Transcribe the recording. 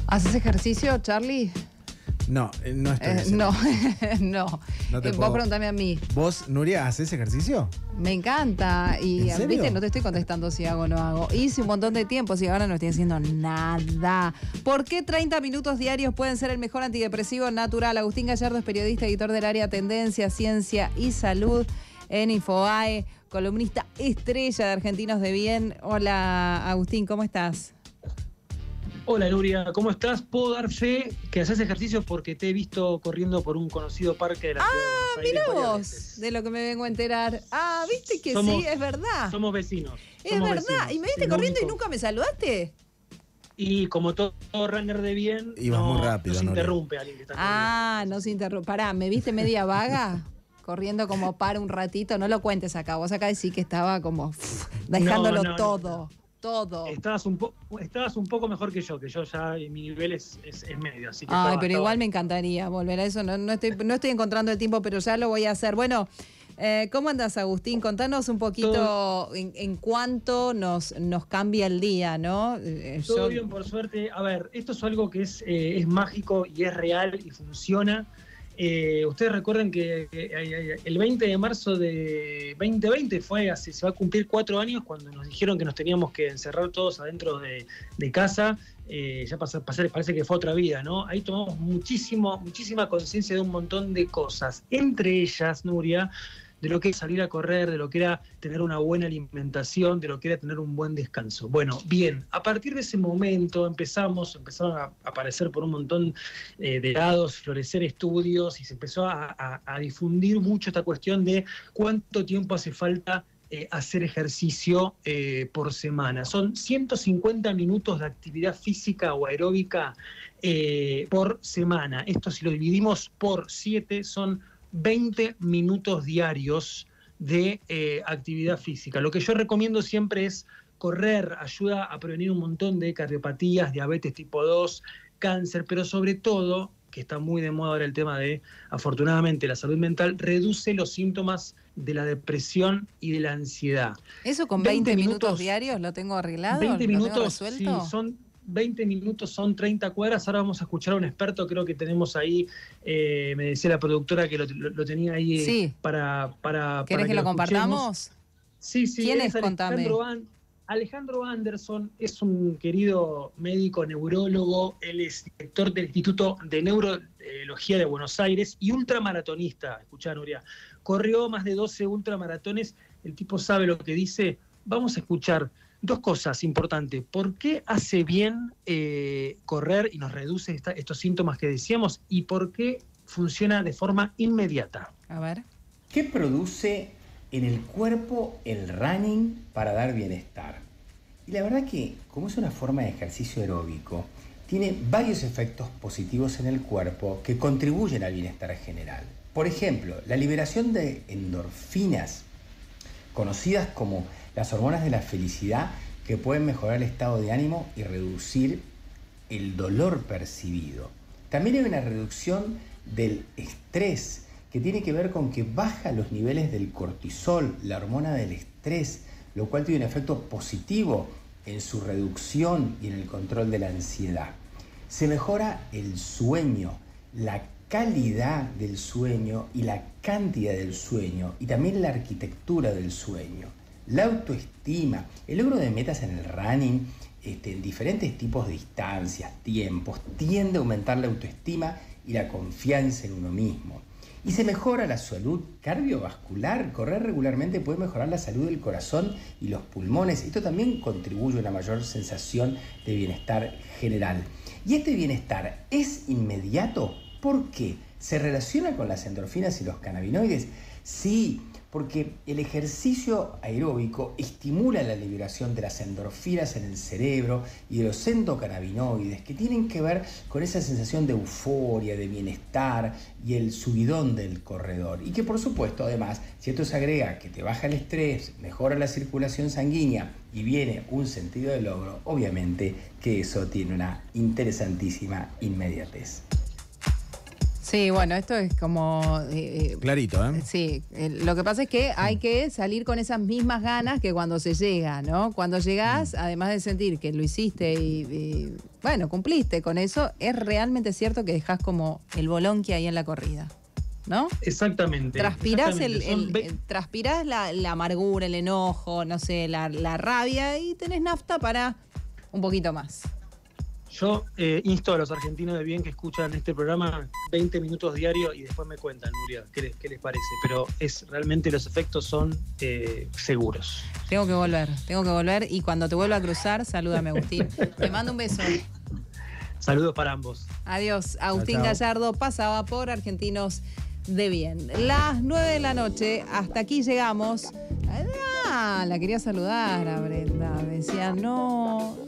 ¿Haces ejercicio, Charlie? No, no estoy haciendo. No. No te Vos puedo- preguntame a mí. ¿Vos, Nuria, haces ejercicio? Me encanta. Y ¿En serio? viste, no te estoy contestando si hago o no hago. Hice un montón de tiempo y ahora no estoy haciendo nada. ¿Por qué 30 minutos diarios pueden ser el mejor antidepresivo natural? Agustín Gallardo es periodista, editor del área Tendencia, Ciencia y Salud en Infobae, columnista estrella de Argentinos de Bien. Hola, Agustín, ¿cómo estás? Hola Nuria, ¿cómo estás? Puedo dar fe que haces ejercicio porque te he visto corriendo por un conocido parque de la ciudad de Buenos Aires. Mirá varias vos, veces. de lo que me vengo a enterar. Ah, viste que Somos- sí, es verdad. Somos vecinos. Es somos verdad. vecinos. Y me viste Es lo corriendo y único. nunca me saludaste. Y como todo runner de bien, Ibas muy rápido, no se Nuria. interrumpe a alguien que está Ah, no se interrumpe. Pará, ¿me viste media vaga? Corriendo como para un ratito. No lo cuentes acá. Vos acá decís que estaba como dejándolo No, todo. Todo. Estabas un poco mejor que yo ya mi nivel es medio, así que Ay, estaba- pero estaba- igual me encantaría volver a eso. No estoy encontrando el tiempo, pero ya lo voy a hacer. Bueno, ¿cómo andas, Agustín? Contanos un poquito en cuánto nos cambia el día, ¿no? Todo bien, por suerte. A ver, esto es algo que es mágico y es real y funciona. Ustedes recuerden que el 20 de marzo de 2020 se va a cumplir 4 años cuando nos dijeron que nos teníamos que encerrar todos adentro de casa. Ya parece que fue otra vida, ¿no? Ahí tomamos muchísima conciencia de un montón de cosas. Entre ellas, Nuria, de lo que es salir a correr, de lo que era tener una buena alimentación, de lo que era tener un buen descanso. Bueno, bien, a partir de ese momento empezaron a aparecer por un montón de lados, florecer estudios y se empezó a difundir mucho esta cuestión de cuánto tiempo hace falta hacer ejercicio por semana. Son 150 minutos de actividad física o aeróbica por semana. Esto si lo dividimos por 7 son 20 minutos diarios de actividad física. Lo que yo recomiendo siempre es correr, ayuda a prevenir un montón de cardiopatías, diabetes tipo 2, cáncer, pero sobre todo, que está muy de moda ahora el tema de, afortunadamente, la salud mental, reduce los síntomas de la depresión y de la ansiedad. ¿Eso con 20 minutos diarios lo tengo arreglado? 20 ¿Lo tengo minutos, resuelto? sí, son 20 minutos, son 30 cuadras. Ahora vamos a escuchar a un experto, creo que tenemos ahí, me decía la productora que lo tenía ahí Sí. para ¿Querés que lo escuchemos. compartamos? Sí, ¿Quién es? Contame. Alejandro Anderson es un querido médico neurólogo, él es director del Instituto de Neurología de Buenos Aires y ultramaratonista. Escuchá, Nuria, corrió más de 12 ultramaratones, el tipo sabe lo que dice. Vamos a escuchar dos cosas importantes. ¿Por qué hace bien correr y nos reduce estos síntomas que decíamos? ¿Y por qué funciona de forma inmediata? A ver. ¿Qué produce en el cuerpo el running para dar bienestar? Y la verdad que, como es una forma de ejercicio aeróbico, tiene varios efectos positivos en el cuerpo que contribuyen al bienestar general. Por ejemplo, la liberación de endorfinas, conocidas como las hormonas de la felicidad, que pueden mejorar el estado de ánimo y reducir el dolor percibido. También hay una reducción del estrés, que tiene que ver con que baja los niveles del cortisol, la hormona del estrés, lo cual tiene un efecto positivo en su reducción y en el control de la ansiedad. Se mejora el sueño, la calidad del sueño y la cantidad del sueño, y también la arquitectura del sueño. La autoestima, el logro de metas en el running, en diferentes tipos de distancias, tiempos, tiende a aumentar la autoestima y la confianza en uno mismo. Y se mejora la salud cardiovascular. Correr regularmente puede mejorar la salud del corazón y los pulmones. Esto también contribuye a una mayor sensación de bienestar general. ¿Y este bienestar es inmediato? ¿Por qué? ¿Se relaciona con las endorfinas y los cannabinoides? Sí, porque el ejercicio aeróbico estimula la liberación de las endorfinas en el cerebro y de los endocannabinoides, que tienen que ver con esa sensación de euforia, de bienestar y el subidón del corredor. Y que por supuesto, además, si esto se agrega que te baja el estrés, mejora la circulación sanguínea y viene un sentido de logro, obviamente que eso tiene una interesantísima inmediatez. Sí, bueno, esto es como... Clarito, ¿eh? Sí, lo que pasa es que hay que salir con esas mismas ganas que cuando se llega, ¿no? Cuando llegás, además de sentir que lo hiciste y bueno, cumpliste con eso, es realmente cierto que dejás como el bolón que hay en la corrida, ¿no? Exactamente. Transpirás, transpirás la amargura, el enojo, no sé, la rabia y tenés nafta para un poquito más. Yo insto a los argentinos de bien que escuchan este programa 20 minutos diarios y después me cuentan, Nuria, qué les parece. Pero realmente los efectos son seguros. Tengo que volver y cuando te vuelva a cruzar, salúdame, Agustín. Te mando un beso. Saludos para ambos. Adiós. Agustín chao. Gallardo pasaba por Argentinos de Bien. Las 9 de la noche, hasta aquí llegamos. La quería saludar a Brenda. Decía, no...